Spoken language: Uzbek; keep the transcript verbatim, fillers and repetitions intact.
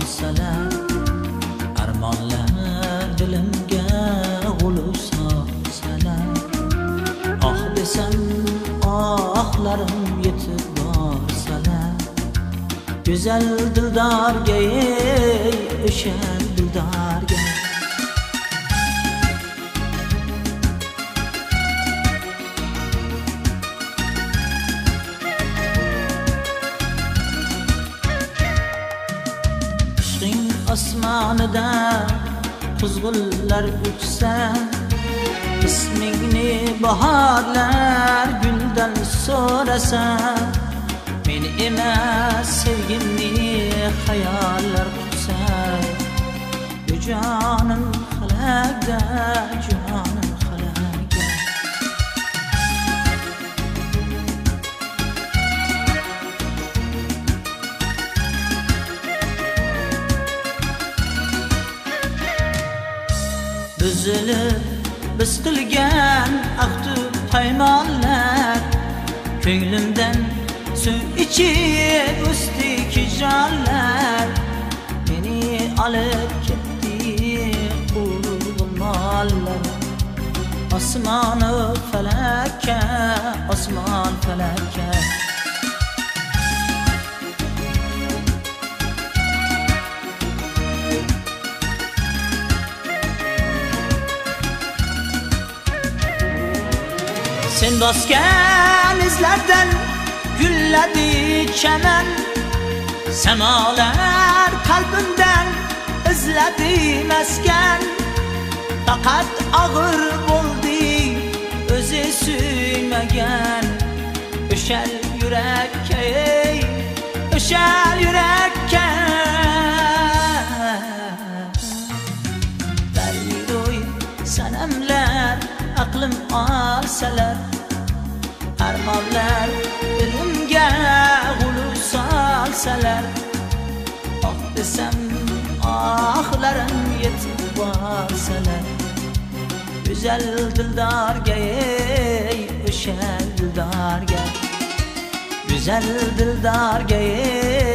borsalar, armonlar dilimga g'ulu solsalar, oh desam ohlarim yetib borsalar, go'zal dildorga, ey o'sha dildorga. Osmonida quzg'unlar uchsa, ismingni bahorlar guldan so'rasa, meni emas sevgimni xayollar tutsa, bu jonim xalaqda, jonim xalaqda. Üzülüp biz qilgan ahdu paymonlar, ko'nglimdan suv ichib o'sdi hijronlar, meni olib ketdi quvg'inlar. Osmonu falakka, osmon falakka. Sen bosgan izlardan gulladi chaman, samolar qalbimdan izladi maskan. Faqat og'ir bo'ldi o'zi suymagan, o'shal yurakka, ey o'shal yurakka. Dayro'y sanamlar aqlim olsalar, armonlar dilimga g'ulu solsalar, oh desam ohlarim yetib borsalar, go'zal dildorga, ey o'sha dildorga, go'zal dildorga, ey